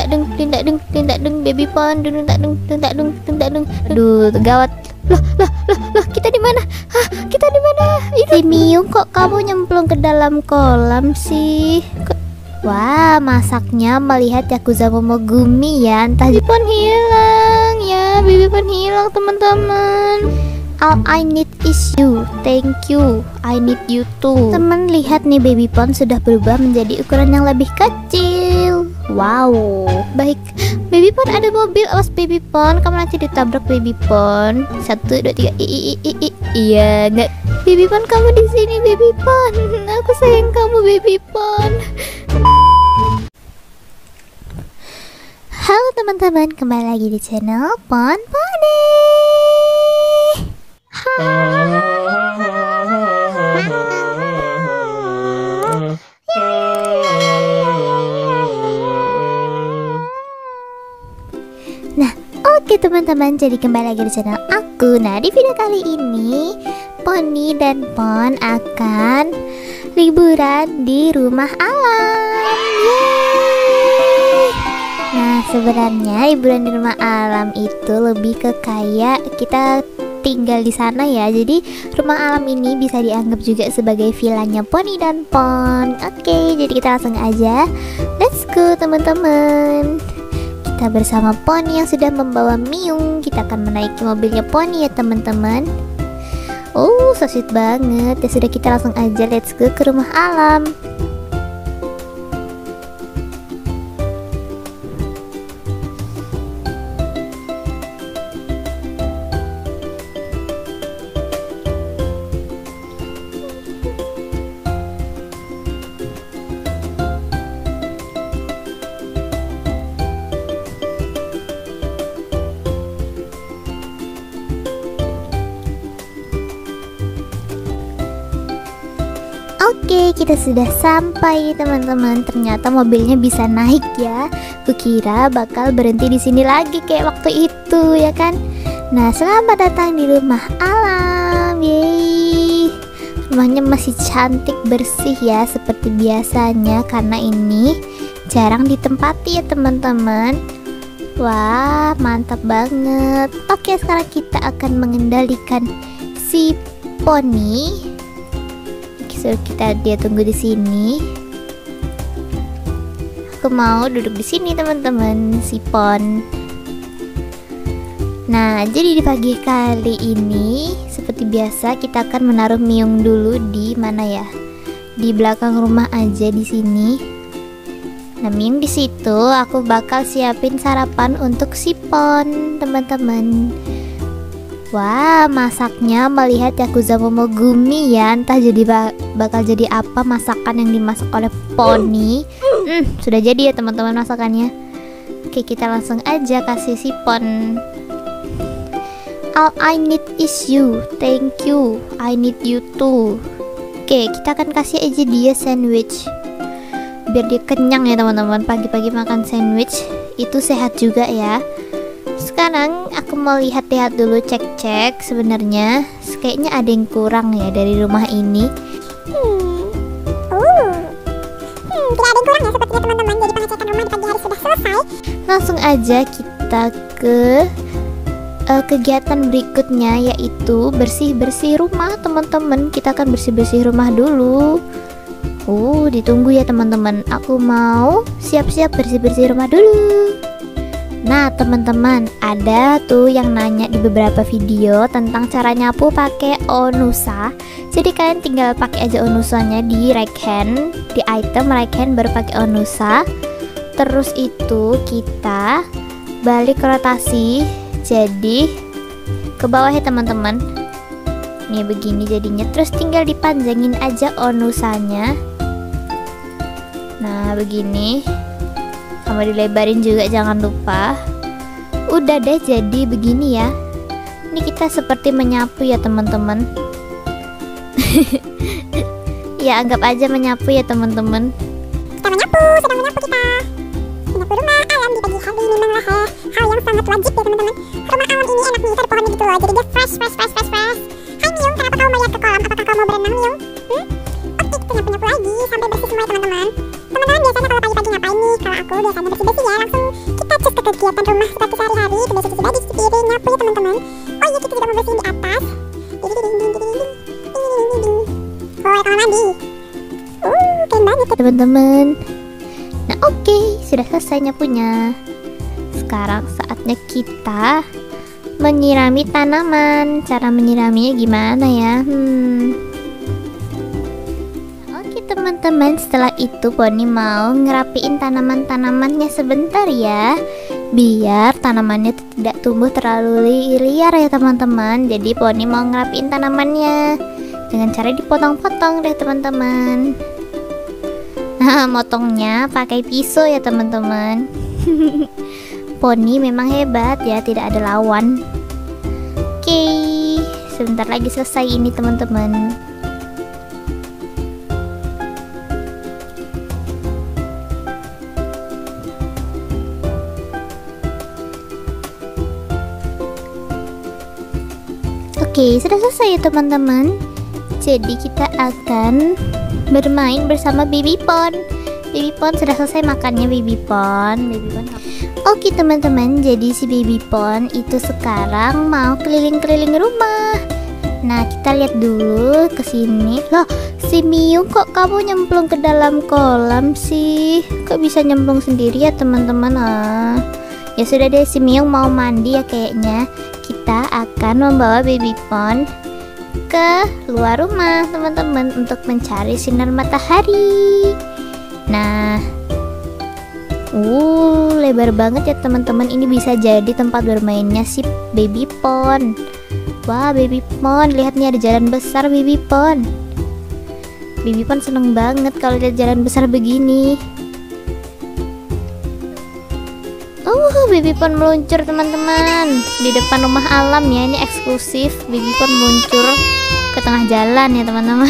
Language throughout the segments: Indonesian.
baby pon, aduh gawat. Loh, kita di mana? Kita di mana? Si Miyung, kok kamu nyemplung ke dalam kolam sih? Wah, masaknya melihat Yakuza Momogumi ya. Entah baby pon hilang ya, baby pon hilang teman-teman. All I need is you, thank you, I need you too. Teman, lihat nih, baby pon sudah berubah menjadi ukuran yang lebih kecil. Wow, baik. Baby pon, ada mobil, awas baby pon, kamu nanti ditabrak baby pon. 1, 2, 3, iya, enggak. Baby pon, kamu di sini baby pon. Aku sayang kamu baby pon. Halo teman-teman, kembali lagi di channel Pon Pony. Nah, oke teman-teman, jadi kembali lagi di channel aku. Nah, di video kali ini Pony dan Pon akan liburan di rumah alam. Yeay. Nah, sebenarnya liburan di rumah alam itu lebih ke kayak kita tinggal di sana ya. Jadi rumah alam ini bisa dianggap juga sebagai villanya Pony dan Pon. Oke, jadi kita langsung aja. Let's go teman-teman. Kita bersama Pony yang sudah membawa Miyung. Kita akan menaiki mobilnya Pony ya teman-teman. Oh, so sweet banget. Ya sudah, kita langsung aja, let's go ke rumah alam. Oke, kita sudah sampai teman-teman. Ternyata mobilnya bisa naik ya. Kukira bakal berhenti di sini lagi kayak waktu itu ya kan. Nah, selamat datang di rumah alam. Yeay. Rumahnya masih cantik, bersih ya seperti biasanya karena ini jarang ditempati ya teman-teman. Wah, mantap banget. Oke, sekarang kita akan mengendalikan si Pony. So, dia tunggu di sini. Aku mau duduk di sini teman-teman, si Pon. Nah, jadi di pagi kali ini seperti biasa kita akan menaruh Miyung dulu di mana ya? Di belakang rumah aja di sini. Nah, Miyung di situ. Aku bakal siapin sarapan untuk si Pon, teman-teman. Wah, masaknya melihat Yakuza Momogumi ya. Entah bakal jadi apa masakan yang dimasak oleh Pony. Sudah jadi ya teman-teman masakannya. Oke, kita langsung aja kasih si Pon. All I need is you, thank you, I need you too. Oke, kita akan kasih aja dia sandwich biar dia kenyang ya teman-teman. Pagi-pagi makan sandwich itu sehat juga ya. Sekarang aku mau lihat-lihat dulu, cek-cek sebenarnya kayaknya ada yang kurang ya dari rumah ini. Tidak ada yang kurang ya sepertinya teman-teman. Jadi pengecekan rumah di pagi hari sudah selesai. Langsung aja kita ke kegiatan berikutnya, yaitu bersih-bersih rumah teman-teman. Kita akan bersih-bersih rumah dulu. Ditunggu ya teman-teman. Aku mau siap-siap bersih-bersih rumah dulu. Nah teman-teman, ada tuh yang nanya di beberapa video tentang cara nyapu pakai Onusa. Jadi kalian tinggal pakai aja Onusanya di right hand, di item right hand baru pakai Onusa. Terus itu kita balik ke rotasi, jadi ke bawah ya teman-teman. Nih begini jadinya. Terus tinggal dipanjangin aja Onusanya. Nah begini. Sama dilebarin juga jangan lupa. Udah deh, jadi begini ya. Ini kita seperti menyapu ya teman-teman. Ya anggap aja menyapu ya teman-teman. Kita menyapu, sedang menyapu kita. Menyapu rumah alam di pagi hari memanglah hal yang sangat wajib ya teman-teman. Rumah alam ini enak nih, ada pohonnya gitu loh. Jadi dia fresh. Hai Miyung, kenapa kau mau lihat ke kolam? Apakah kau mau berenang Miyung? Oke, kita nyapu-nyapu lagi sampai bersih semua ya teman-teman. Teman-teman biasanya kalau pagi-pagi ngapain nih? Kalau aku biasanya misalnya bersih-bersih ya, langsung kita cus ke kegiatan rumah seperti sehari-hari. Kita cuci baju, cuci piring, nyapu ya teman-teman. Oh iya, kita juga mau bersihin di atas. Oh, kamar mandi. Keren banget ya teman-teman. Nah oke, sudah selesai nyapunya. Sekarang saatnya kita menyirami tanaman. Cara menyiraminya gimana ya? Oke teman-teman, setelah itu Poni mau ngerapiin tanaman-tanamannya sebentar ya, biar tanamannya tidak tumbuh terlalu liar ya teman-teman. Jadi Poni mau ngerapiin tanamannya dengan cara dipotong-potong deh teman-teman. Nah, motongnya pakai pisau ya teman-teman. Poni memang hebat ya, tidak ada lawan. Oke, sebentar lagi selesai ini teman-teman. Oke, sudah selesai ya teman-teman. Jadi kita akan bermain bersama Baby Pon. Baby Pon sudah selesai makannya Baby Pon. Oke teman-teman, jadi si Baby Pon itu sekarang mau keliling-keliling rumah. Nah, kita lihat dulu ke sini. Loh, si Miu kok kamu nyemplung ke dalam kolam sih? Kok bisa nyemplung sendiri ya teman-teman? Ya sudah deh, si Miu mau mandi ya kayaknya. Kita akan membawa Baby Pon ke luar rumah teman-teman untuk mencari sinar matahari. Nah, lebar banget ya teman-teman. Ini bisa jadi tempat bermainnya si Baby Pon. Wah, Baby Pon, lihat nih ada jalan besar Baby Pon. Baby Pon seneng banget kalau lihat jalan besar begini. Baby Pon meluncur teman-teman di depan rumah alam ya, ini eksklusif. Baby Pon meluncur ke tengah jalan ya teman-teman.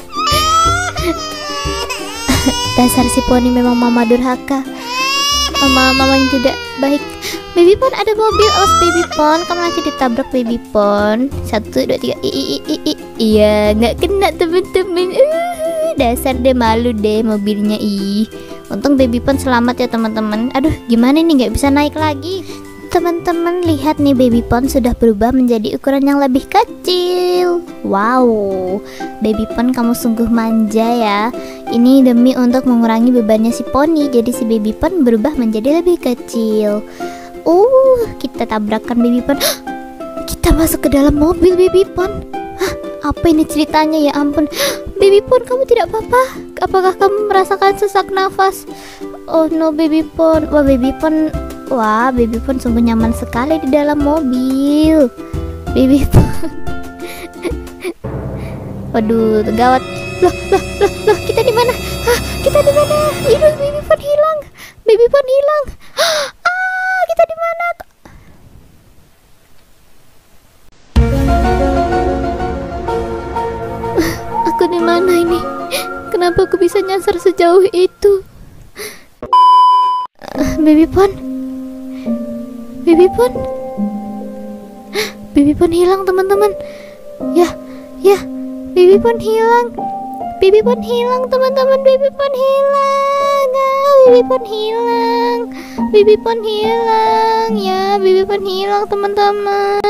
Dasar si Poni memang mama durhaka, mama yang tidak baik. Baby Pon, ada mobil, awas Baby Pon, kamu nanti ditabrak Baby Pon. 1, 2, 3. Iya, nggak kena teman-teman. Dasar deh, malu deh mobilnya. Untung Baby Pon selamat ya teman-teman. Aduh, gimana nih, nggak bisa naik lagi. Teman-teman lihat nih, Baby Pon sudah berubah menjadi ukuran yang lebih kecil. Wow, Baby Pon kamu sungguh manja ya. Ini demi untuk mengurangi bebannya si Poni. Jadi si Baby Pon berubah menjadi lebih kecil. Kita tabrakan Baby Pon. Kita masuk ke dalam mobil Baby Pon. Apa ini ceritanya ya ampun. Baby Pon, kamu tidak apa-apa? Apakah kamu merasakan sesak nafas? Oh no Baby Pon. Wah Baby Pon sungguh nyaman sekali di dalam mobil. Baby Pon. Waduh, gawat. Loh, kita di mana? Kita di mana? Baby Pon hilang. Baby Pon hilang. Kita di mana? Aku di mana ini? Kenapa aku bisa nyasar sejauh itu? Baby Pon hilang teman-teman. Ya, Baby Pon hilang. Baby Pon hilang teman-teman. Baby Pon hilang. Baby Pon hilang. Baby Pon hilang. Ya, Baby Pon hilang teman-teman.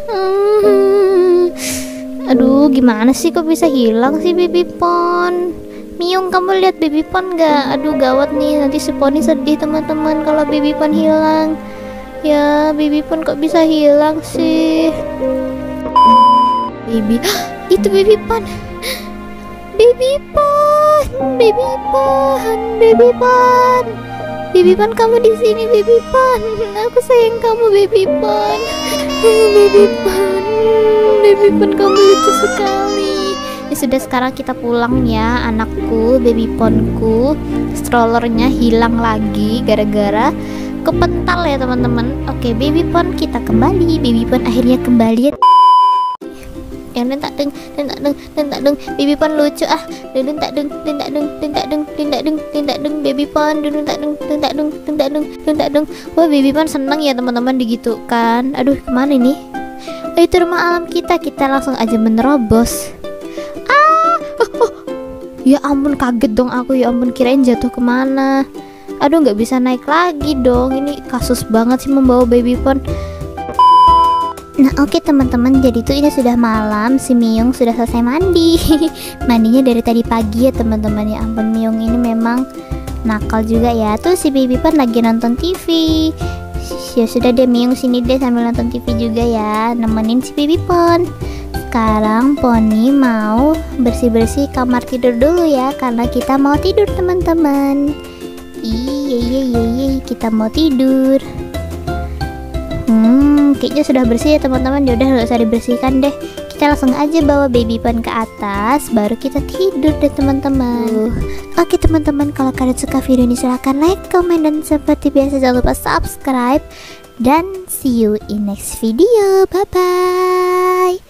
Aduh, gimana sih kok bisa hilang sih Baby Pon? Miung, kamu lihat Baby Pon nggak? Aduh, gawat nih, nanti si Poni sedih teman-teman kalau Baby Pon hilang. Ya, Baby Pon kok bisa hilang sih? Itu Baby Pon. Baby Pon, kamu di sini Baby Pon. Aku sayang kamu Baby Pon. Baby Pon, kamu lucu sekali. Ya sudah, sekarang kita pulang ya anakku, Baby Ponku. Strollernya hilang lagi gara-gara kepental ya teman-teman. Oke Baby Pon, kita kembali. Baby Pon akhirnya kembali. Yang tak deng. Baby Pon lucu Baby Pon Wah, Baby Pon seneng ya teman-teman digitukan. Aduh, kemana ini? Itu rumah alam kita langsung aja menerobos. Ya ampun, kaget dong aku. Ya ampun, kirain jatuh kemana. Aduh, nggak bisa naik lagi dong. Ini kasus banget sih membawa baby pon. Nah oke teman-teman, jadi tuh ini sudah malam, si Myung sudah selesai mandi. Mandinya dari tadi pagi ya teman-teman. Ya ampun, Myung ini memang nakal juga ya. Tuh si baby pon lagi nonton TV. Ya sudah deh Myung, sini deh sambil nonton TV juga ya, nemenin si baby pon. Sekarang Poni mau bersih-bersih kamar tidur dulu ya, karena kita mau tidur teman-teman. Iya, kita mau tidur. Kayaknya sudah bersih ya teman-teman. Yaudah, nggak usah dibersihkan deh. Kita langsung aja bawa baby pon ke atas, baru kita tidur deh teman-teman. Oke teman-teman, kalau kalian suka video ini silahkan like, comment, dan seperti biasa jangan lupa subscribe. Dan see you in next video. Bye bye.